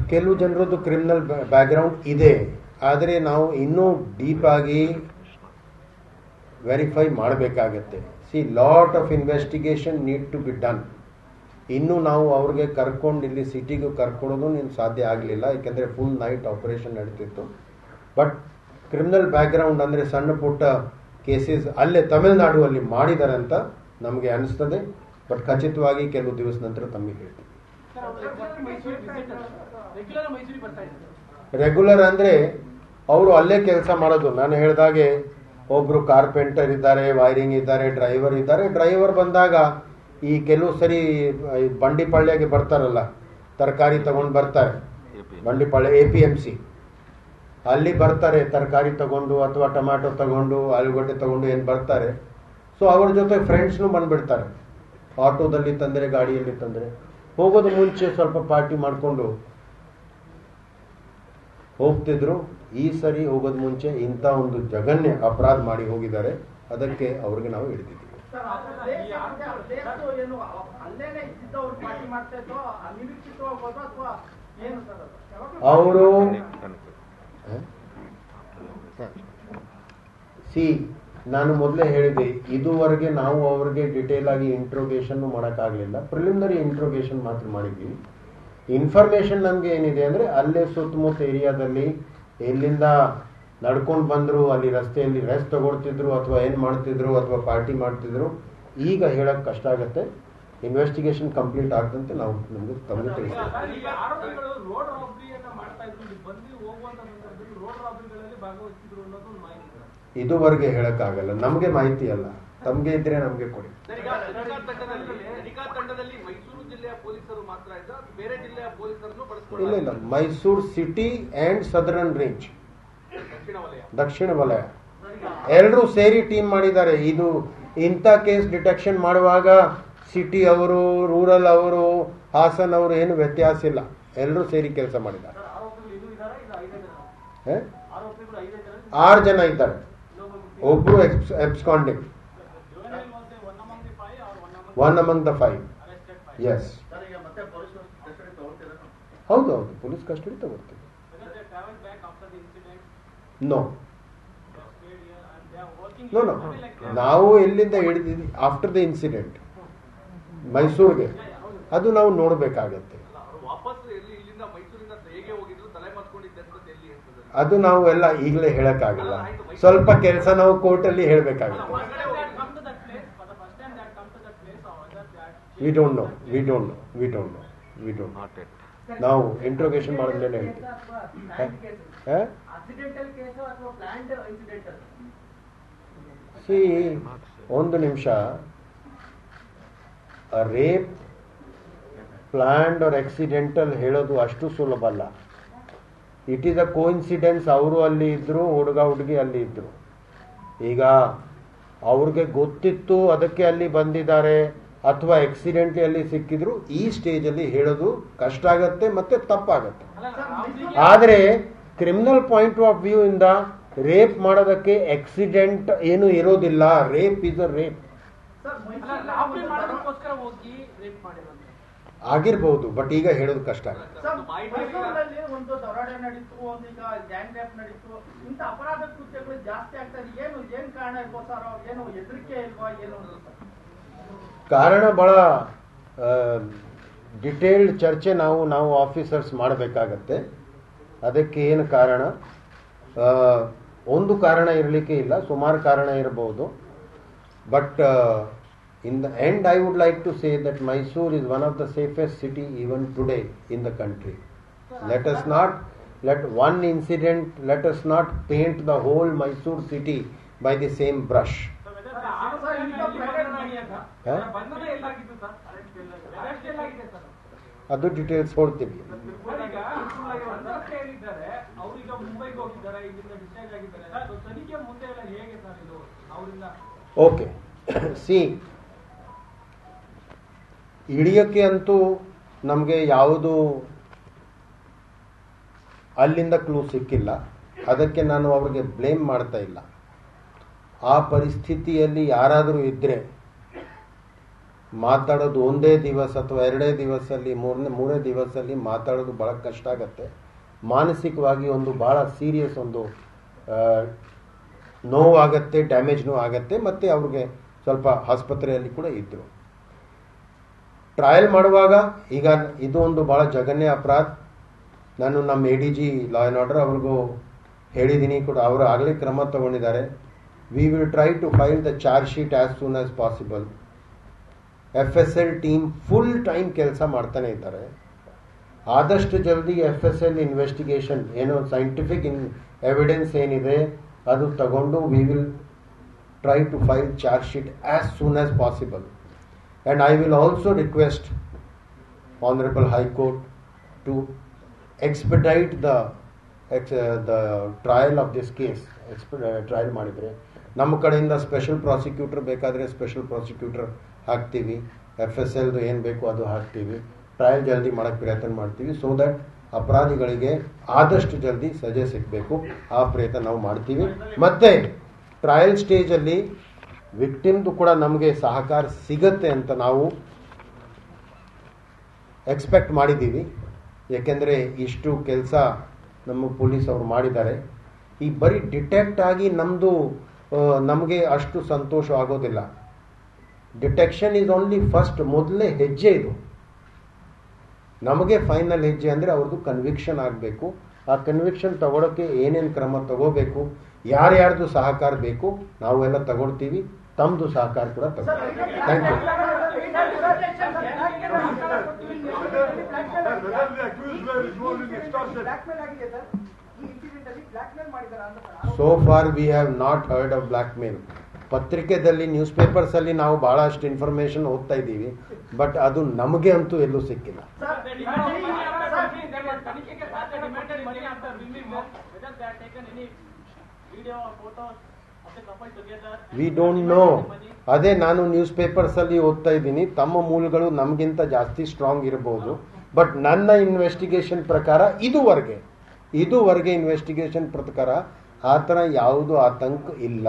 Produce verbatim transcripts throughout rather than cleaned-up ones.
ಕೆಲವು ಜನರದ್ದು criminal background ಇದೆ, ಆದರೆ ನಾವು ಇನ್ನೂ ಡೀಪ್ ಆಗಿ ವೆರಿಫೈ ಮಾಡಬೇಕಾಗತ್ತೆ. See lot of investigation need to be done. ಇನ್ನೂ ನಾವು ಅವ್ರಿಗೆ ಕರ್ಕೊಂಡು ಇಲ್ಲಿ ಸಿಟಿಗೂ ಕರ್ಕೊಳೋದು ನೀನು ಸಾಧ್ಯ ಆಗಲಿಲ್ಲ, ಯಾಕೆಂದರೆ ಫುಲ್ ನೈಟ್ ಆಪರೇಷನ್ ನಡೀತಿತ್ತು. ಬಟ್ ಕ್ರಿಮಿನಲ್ ಬ್ಯಾಕ್ಗ್ರೌಂಡ್ ಅಂದರೆ ಸಣ್ಣ ಪುಟ್ಟ ಕೇಸಸ್ ಅಲ್ಲೇ ತಮಿಳುನಾಡು ಅಲ್ಲಿ ಮಾಡಿದ್ದಾರೆ ಅಂತ ನಮಗೆ ಅನಿಸ್ತದೆ. ಬಟ್ ಖಚಿತವಾಗಿ ಕೆಲವು ದಿವಸ ನಂತರ ತಮಗೆ ಹೇಳ್ತೀವಿ. ರೆಗ್ಯುಲರ್ ಅಂದರೆ ಅವರು ಅಲ್ಲೇ ಕೆಲಸ ಮಾಡೋದು. ನಾನು ಹೇಳಿದಾಗೆ ಒಬ್ರು ಕಾರ್ಪೆಂಟರ್ ಇದ್ದಾರೆ, ವೈರಿಂಗ್ ಇದ್ದಾರೆ, ಡ್ರೈವರ್ ಇದ್ದಾರೆ. ಡ್ರೈವರ್ ಬಂದಾಗ ಈ ಕೆಲವು ಸರಿ ಬಂಡಿಪಾಳ್ಯಗೆ ಬರ್ತಾರಲ್ಲ, ತರಕಾರಿ ತಗೊಂಡು ಬರ್ತಾರೆ. Bandipalya A P M C ಅಲ್ಲಿ ಬರ್ತಾರೆ, ತರಕಾರಿ ತಗೊಂಡು ಅಥವಾ ಟೊಮ್ಯಾಟೊ ತಗೊಂಡು ಆಲೂಗಡ್ಡೆ ತಗೊಂಡು ಏನು ಬರ್ತಾರೆ. ಸೊ ಅವ್ರ ಜೊತೆ ಫ್ರೆಂಡ್ಸ್ನು ಬಂದ್ಬಿಡ್ತಾರೆ. ಆಟೋದಲ್ಲಿ ತಂದರೆ, ಗಾಡಿಯಲ್ಲಿ ತಂದರೆ, ಹೋಗೋದು ಮುಂಚೆ ಸ್ವಲ್ಪ ಪಾರ್ಟಿ ಮಾಡಿಕೊಂಡು ಹೋಗ್ತಿದ್ರು. ಈ ಸರಿ ಹೋಗೋದು ಮುಂಚೆ ಇಂಥ ಒಂದು ಜಘನ್ಯ ಅಪರಾಧ ಮಾಡಿ ಹೋಗಿದ್ದಾರೆ. ಅದಕ್ಕೆ ಅವ್ರಿಗೆ ನಾವು ಹಿಡಿದಿದ್ದೀವಿ. ಅವರು ಸಿ ನಾನು ಮೊದಲೇ ಹೇಳಿದೆ, ಇದುವರೆಗೆ ನಾವು ಅವ್ರಿಗೆ ಡಿಟೇಲ್ ಆಗಿ ಇಂಟ್ರೋಗೇಷನ್ ಮಾಡೋಕ್ಕಾಗಲಿಲ್ಲ. ಪ್ರಿಲಿಮಿನರಿ ಇಂಟ್ರೋಗೇಷನ್ ಮಾತ್ರ ಮಾಡಿದ್ವಿ. ಇನ್ಫಾರ್ಮೇಶನ್ ನಮಗೆ ಏನಿದೆ ಅಂದರೆ ಅಲ್ಲೇ ಸುತ್ತಮುತ್ತ ಏರಿಯಾದಲ್ಲಿ ಎಲ್ಲಿಂದ ನಡ್ಕೊಂಡು ಬಂದರು, ಅಲ್ಲಿ ರಸ್ತೆಯಲ್ಲಿ ರೆಸ್ಟ್ ತಗೊಳ್ತಿದ್ರು ಅಥವಾ ಏನು ಮಾಡ್ತಿದ್ರು ಅಥವಾ ಪಾರ್ಟಿ ಮಾಡ್ತಿದ್ರು, ಈಗ ಹೇಳಕ್ ಕಷ್ಟ ಆಗುತ್ತೆ. ಇನ್ವೆಸ್ಟಿಗೇಷನ್ ಕಂಪ್ಲೀಟ್ ಆಗದಂತೆ ನಾವು ನಮಗೆ ತಮಗೆ ತಿಳಿಸ್ತೀವಿ. ಇದುವರೆಗೆ ಹೇಳಕ್ಕಾಗಲ್ಲ, ನಮಗೆ ಮಾಹಿತಿ ಅಲ್ಲ. ತಮಗೆ ಇದ್ರೆ ನಮಗೆ ಕೊಡಿ. ಇಲ್ಲ ಇಲ್ಲ, Mysuru city and southern range, ದಕ್ಷಿಣ ವಲಯ ಎಲ್ಲರೂ ಸೇರಿ ಟೀಮ್ ಮಾಡಿದ್ದಾರೆ. ಇದು ಇಂಥ ಕೇಸ್ ಡಿಟೆಕ್ಷನ್ ಮಾಡುವಾಗ ಸಿಟಿ ಅವರು, ರೂರಲ್ ಅವರು, ಹಾಸನ್ ಅವರು ಏನು ವ್ಯತ್ಯಾಸ ಇಲ್ಲ. ಎಲ್ಲರೂ ಸೇರಿ ಕೆಲಸ ಮಾಡಿದ್ದಾರೆ. ಆರು ಜನ ಇದ್ದಾರೆ, ಒಬ್ರು absconding, one among the five. Yes, ಹೌದು ಹೌದು, ಪೊಲೀಸ್ ಕಸ್ಟಡಿ ತಗೊಳ್ತೀವಿ. ನೋ ನೋ ನೋ ನಾವು ಎಲ್ಲಿಂದ ಹಿಡಿದಿದ್ವಿ ಆಫ್ಟರ್ ದ ಇನ್ಸಿಡೆಂಟ್ ಮೈಸೂರಿಗೆ, ಅದು ನಾವು ನೋಡಬೇಕಾಗತ್ತೆ. ಅದು ನಾವು ಎಲ್ಲ ಈಗಲೇ ಹೇಳಕ್ಕಾಗಲ್ಲ. ಸ್ವಲ್ಪ ಕೆಲಸ ನಾವು ಕೋರ್ಟಲ್ಲಿ ಹೇಳಬೇಕಾಗುತ್ತೆ. We don't know we don't know we don't know we don't know ನಾವು ಇಂಟ್ರೋಗೇಷನ್ ಮಾಡಿದ್ಮೇಲೆ ಹೇಳ್ತೀವಿ. ಸಿ ಒಂದು ನಿಮಿಷ, ರೇಪ್ ಪ್ಲಾನ್ಡ್ ಆರ್ ಆಕ್ಸಿಡೆಂಟಲ್ ಹೇಳೋದು ಅಷ್ಟು ಸುಲಭ ಅಲ್ಲ. It is a coincidence. ಅವರು ಅಲ್ಲಿ ಇದ್ರು, ಹುಡುಗ ಹುಡುಗಿ ಅಲ್ಲಿ ಇದ್ರು. ಈಗ ಅವ್ರಿಗೆ ಗೊತ್ತಿತ್ತು ಅದಕ್ಕೆ ಅಲ್ಲಿ ಬಂದಿದ್ದಾರೆ ಅಥವಾ ಆಕ್ಸಿಡೆಂಟ್ಲಿ ಅಲ್ಲಿ ಸಿಕ್ಕಿದ್ರು, ಈ ಸ್ಟೇಜ್ ಅಲ್ಲಿ ಹೇಳೋದು ಕಷ್ಟ ಆಗತ್ತೆ ಮತ್ತೆ ತಪ್ಪಾಗತ್ತೆ. ಆದರೆ ಕ್ರಿಮಿನಲ್ ಪಾಯಿಂಟ್ ಆಫ್ ವ್ಯೂ ಇಂದ ರೇಪ್ ಮಾಡೋದಕ್ಕೆ ಆಕ್ಸಿಡೆಂಟ್ ಏನು ಇರೋದಿಲ್ಲ. ರೇಪ್ ಇಸ್ ಅ ರೇಪ್ ಆಗಿರ್ಬಹುದು, ಬಟ್ ಈಗ ಹೇಳೋದು ಕಷ್ಟ ಆಗುತ್ತೆ. ಒಂದು ದರೋಡೆ ನಡೀತು, ಒಂದು ಈಗ ಗ್ಯಾಂಗ್ ರೇಪ್ ನಡೀತು, ಇಂಥ ಅಪರಾಧ ಕೃತ್ಯಗಳು ಜಾಸ್ತಿ ಆಗ್ತದೆ. ಏನು ಏನ್ ಕಾರಣ ಇರ್ಬೋದು ಸರ್? ಏನು ಹೆದರಿಕೆ ಇಲ್ವಾ? ಏನು ಕಾರಣ ಬಹಳ ಡಿಟೇಲ್ಡ್ ಚರ್ಚೆ ನಾವು ನಾವು ಆಫೀಸರ್ಸ್ ಮಾಡಬೇಕಾಗತ್ತೆ. ಅದಕ್ಕೆ ಏನು ಕಾರಣ? ಒಂದು ಕಾರಣ ಇರಲಿಕ್ಕೆ ಇಲ್ಲ, ಸುಮಾರು ಕಾರಣ ಇರಬಹುದು. But in the end, I would like to say that Mysore is one of the safest city even today in the country. Let us not let one incident, let us not paint the whole Mysore city by the same brush. ಅದು details ಕೊಡ್ತೀವಿ. Okay, see ಹಿಡಿಯೋಕ್ಕೆ ಅಂತೂ ನಮಗೆ ಯಾವುದು ಅಲ್ಲಿಂದ clue ಸಿಕ್ಕಿಲ್ಲ. ಅದಕ್ಕೆ ನಾನು ಅವ್ರಿಗೆ ಬ್ಲೇಮ್ ಮಾಡ್ತಾ ಇಲ್ಲ. ಆ ಪರಿಸ್ಥಿತಿಯಲ್ಲಿ ಯಾರಾದರೂ ಇದ್ದರೆ ಮಾತಾಡೋದು ಒಂದೇ ದಿವಸ ಅಥವಾ ಎರಡೇ ದಿವಸದಲ್ಲಿ ಮೂರನೇ ಮೂರೇ ದಿವಸದಲ್ಲಿ ಮಾತಾಡೋದು ಭಾಳ ಕಷ್ಟ ಆಗುತ್ತೆ. ಮಾನಸಿಕವಾಗಿ ಒಂದು ಭಾಳ ಸೀರಿಯಸ್ ಒಂದು ನೋವಾಗತ್ತೆ, ಡ್ಯಾಮೇಜ್ನೂ ಆಗತ್ತೆ. ಮತ್ತು ಅವ್ರಿಗೆ ಸ್ವಲ್ಪ ಆಸ್ಪತ್ರೆಯಲ್ಲಿ ಕೂಡ ಇದ್ದರು. ಟ್ರಯಲ್ ಮಾಡುವಾಗ ಈಗ ಇದು ಒಂದು ಭಾಳ ಜಘನ್ಯ ಅಪರಾಧ. ನಾನು ನಮ್ಮ A D G law and order ಅವ್ರಿಗೂ ಹೇಳಿದ್ದೀನಿ ಕೂಡ, ಅವರು ಆಗಲೇ ಕ್ರಮ ತಗೊಂಡಿದ್ದಾರೆ. We will try to file the charge sheet as soon as possible. F S L team full time ಕೆಲಸ ಮಾಡ್ತಾನೆ ಇದ್ದಾರೆ. ಆದಷ್ಟು ಜಲ್ದಿ ಎಫ್ ಎಸ್ ಎಲ್ ಇನ್ವೆಸ್ಟಿಗೇಷನ್ ಏನೋ ಸೈಂಟಿಫಿಕ್ ಇನ್ ಎವಿಡೆನ್ಸ್ ಏನಿದೆ ಅದು ತಗೊಂಡು we will try to file charge sheet as soon as possible. And I will also request honourable high court to ಎಕ್ಸ್ಪೆಡೈಟ್ the ex the trial of this case. ಎಕ್ಸ್ಪೆ trial ಮಾಡಿದರೆ ನಮ್ಮ ಕಡೆಯಿಂದ special prosecutor ಬೇಕಾದರೆ special prosecutor ಹಾಕ್ತೀವಿ. F S ಎಲ್ದು ಏನು ಬೇಕು ಅದು ಹಾಕ್ತೀವಿ. ಟ್ರಯಲ್ ಜಲ್ದಿ ಮಾಡೋಕ್ಕೆ ಪ್ರಯತ್ನ ಮಾಡ್ತೀವಿ. ಸೊ ದಟ್ ಅಪರಾಧಿಗಳಿಗೆ ಆದಷ್ಟು ಜಲ್ದಿ ಸಜೆ ಸಿಗಬೇಕು, ಆ ಪ್ರಯತ್ನ ನಾವು ಮಾಡ್ತೀವಿ. ಮತ್ತು ಟ್ರಯಲ್ ಸ್ಟೇಜಲ್ಲಿ ವಿಕ್ಟಿಮ್ದು ಕೂಡ ನಮಗೆ ಸಹಕಾರ ಸಿಗತ್ತೆ ಅಂತ ನಾವು ಎಕ್ಸ್ಪೆಕ್ಟ್ ಮಾಡಿದ್ದೀವಿ. ಏಕೆಂದರೆ ಇಷ್ಟು ಕೆಲಸ ನಮ್ಮ ಪೊಲೀಸ್ ಅವರು ಮಾಡಿದ್ದಾರೆ. ಈ ಬರೀ ಡಿಟೆಕ್ಟ್ ಆಗಿ ನಮ್ಮದು ನಮಗೆ ಅಷ್ಟು ಸಂತೋಷ ಆಗೋದಿಲ್ಲ. ಡಿಟೆಕ್ಷನ್ ಈಸ್ ಓನ್ಲಿ ಫಸ್ಟ್, ಮೊದಲೇ ಹೆಜ್ಜೆ ಇದು. ನಮಗೆ ಫೈನಲ್ ಹೆಜ್ಜೆ ಅಂದರೆ ಅವ್ರದ್ದು ಕನ್ವಿಕ್ಷನ್ ಆಗಬೇಕು. ಆ ಕನ್ವಿಕ್ಷನ್ ತಗೊಳ್ಳೋಕ್ಕೆ ಏನೇನು ಕ್ರಮ ತಗೋಬೇಕು, ಯಾರ್ಯಾರ್ದು ಸಹಕಾರ ಬೇಕು ನಾವೆಲ್ಲ ತಗೊಳ್ತೀವಿ. ತಮ್ಮದು ಸಹಕಾರ ಕೂಡ ತಗೊಳ್ತೀವಿ. Thank you. So far we have not heard of blackmail. ಪತ್ರಿಕೆದಲ್ಲಿ ನ್ಯೂಸ್ ಪೇಪರ್ಸಲ್ಲಿ ನಾವು ಭಾಳಷ್ಟು ಇನ್ಫಾರ್ಮೇಶನ್ ಓದ್ತಾ ಇದ್ದೀವಿ, ಬಟ್ ಅದು ನಮಗೆ ಅಂತೂ ಎಲ್ಲೂ ಸಿಕ್ಕಿಲ್ಲ. We don't know. ಅದೇ ನಾನು ನ್ಯೂಸ್ ಪೇಪರ್ಸಲ್ಲಿ ಓದ್ತಾ ಇದ್ದೀನಿ. ತಮ್ಮ ಮೂಲಗಳು ನಮಗಿಂತ ಜಾಸ್ತಿ ಸ್ಟ್ರಾಂಗ್ ಇರಬಹುದು, ಬಟ್ ನನ್ನ ಇನ್ವೆಸ್ಟಿಗೇಷನ್ ಪ್ರಕಾರ ಇದುವರೆಗೆ ಇದುವರೆಗೆ ಇನ್ವೆಸ್ಟಿಗೇಷನ್ ಪ್ರಕಾರ ಆ ಥರ ಯಾವುದು ಆತಂಕ ಇಲ್ಲ.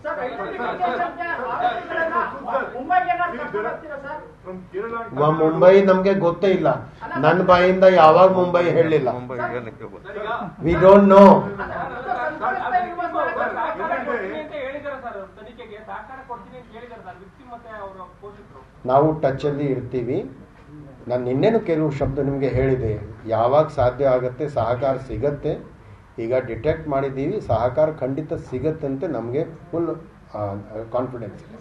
ಮುಂಬೈ ನಮ್ಗೆ ಗೊತ್ತೇ ಇಲ್ಲ. ನನ್ನ ಬಾಯಿಂದ ಯಾವಾಗ ಮುಂಬೈ ಹೇಳಲಿಲ್ಲ. We don't know. ನಾವು ಟಚ್ ಅಲ್ಲಿ ಇರ್ತೀವಿ. ನಾನು ನಿನ್ನೆನೂ ಕೆಲವು ಶಬ್ದ ನಿಮಗೆ ಹೇಳಿದೆ. ಯಾವಾಗ ಸಾಧ್ಯ ಆಗುತ್ತೆ ಸಹಕಾರ ಸಿಗತ್ತೆ. ಈಗ ಡಿಟೆಕ್ಟ್ ಮಾಡಿದ್ದೀವಿ, ಸಹಕಾರ ಖಂಡಿತ ಸಿಗತ್ತೆ ಅಂತ ನಮಗೆ ಫುಲ್ ಕಾನ್ಫಿಡೆನ್ಸ್ ಇದೆ.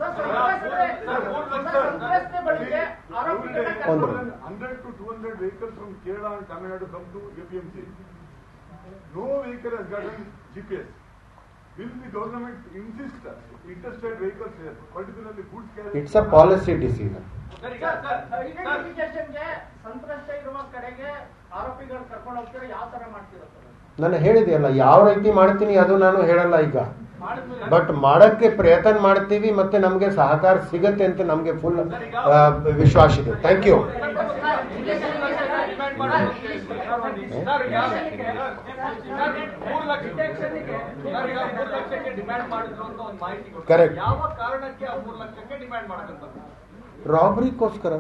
It's a policy decision. ನಾನು ಹೇಳಿದೆಯಲ್ಲ ಯಾವ ರೀತಿ ಮಾಡ್ತೀನಿ ಅದು ನಾನು ಹೇಳಲ್ಲ ಈಗ, ಬಟ್ ಮಾಡಕ್ಕೆ ಪ್ರಯತ್ನ ಮಾಡ್ತೀವಿ. ಮತ್ತೆ ನಮಗೆ ಸಹಕಾರ ಸಿಗತ್ತೆ ಅಂತ ನಮಗೆ ಫುಲ್ ವಿಶ್ವಾಸ ಇದೆ. Thank you. ಕರೆಕ್ಟ್. ರಾಬರಿಗೋಸ್ಕರ,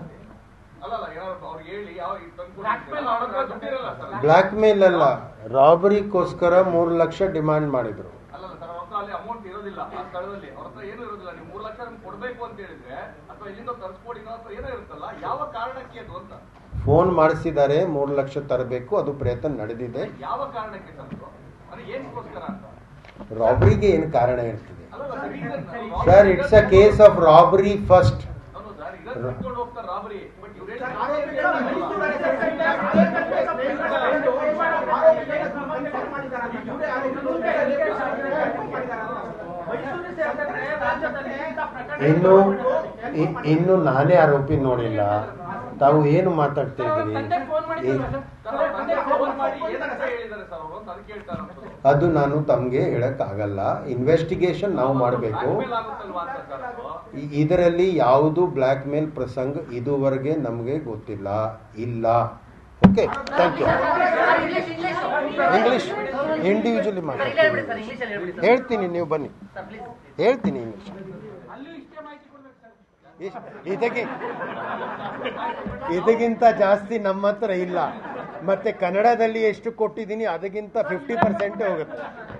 ಬ್ಲ್ಯಾಕ್ ಮೇಲ್ ಅಲ್ಲ, ರಾಬರಿಗೋಸ್ಕರ ಮೂರು ಲಕ್ಷ ಡಿಮ್ಯಾಂಡ್ ಮಾಡಿದ್ರು. ಅಮೌಂಟ್ ಇರೋದಿಲ್ಲ ಆ ಸ್ಥಳದಲ್ಲಿ, ಅವ್ರ ಹತ್ರ ಏನೂ ಇರೋದಿಲ್ಲ. ನೀವು ಮೂರು ಲಕ್ಷ ಕೊಡ್ಬೇಕು ಅಂತ ಹೇಳಿದ್ರೆ ಅಥವಾ ಇಲ್ಲಿಂದ ತರಿಸ್ಕೊಡಿ ಅಥವಾ ಏನೋ ಇರುತ್ತಲ್ಲ, ಯಾವ ಕಾರಣಕ್ಕೆ ಅದು ಅಂತ ಫೋನ್ ಮಾಡಿಸಿದ್ದಾರೆ. ಮೂರು ಲಕ್ಷ ತರಬೇಕು, ಅದು ಪ್ರಯತ್ನ ನಡೆದಿದೆ. ಯಾವ ಕಾರಣಕ್ಕೆ ತಂದ್ರು, ಅದು ಏನಕ್ಕೋಸ್ಕರ ಅಂತ? ರಾಬರಿಗೆ ಏನು ಕಾರಣ ಇರ್ತದೆ sir? It's a case of robbery first. ಹೋಗ್ತಾರೆ ರಾಬರಿ, ಬಟ್ ಇವ್ರು ಇನ್ನು ಇನ್ನು ನಾನೇ ಆರೋಪಿ ನೋಡಿಲ್ಲ. ತಾವು ಏನು ಮಾತಾಡ್ತಾ ಇದ್ದೀರಿ? ಅದು ನಾನು ತಮ್ಗೆ ಹೇಳಕ್ ಆಗಲ್ಲ. ಇನ್ವೆಸ್ಟಿಗೇಷನ್ ನಾವು ಮಾಡಬೇಕು. ಇದರಲ್ಲಿ ಯಾವುದು ಬ್ಲ್ಯಾಕ್ ಮೇಲ್ ಪ್ರಸಂಗ ಇದುವರೆಗೆ ನಮಗೆ ಗೊತ್ತಿಲ್ಲ. ಇಲ್ಲ. Okay, thank you. English individually ಮಾಡಿ ಹೇಳ್ತೀನಿ, ನೀವು ಬನ್ನಿ ಹೇಳ್ತೀನಿ ಇಂಗ್ಲಿಷ್. ಇದಕ್ಕೆ ಇದಕ್ಕಿಂತ ಜಾಸ್ತಿ ನಮ್ಮ ಹತ್ರ ಇಲ್ಲ. ಮತ್ತೆ ಕನ್ನಡದಲ್ಲಿ ಎಷ್ಟು ಕೊಟ್ಟಿದ್ದೀನಿ ಅದಕ್ಕಿಂತ ಫಿಫ್ಟಿ ಪರ್ಸೆಂಟ್ ಹೋಗುತ್ತೆ.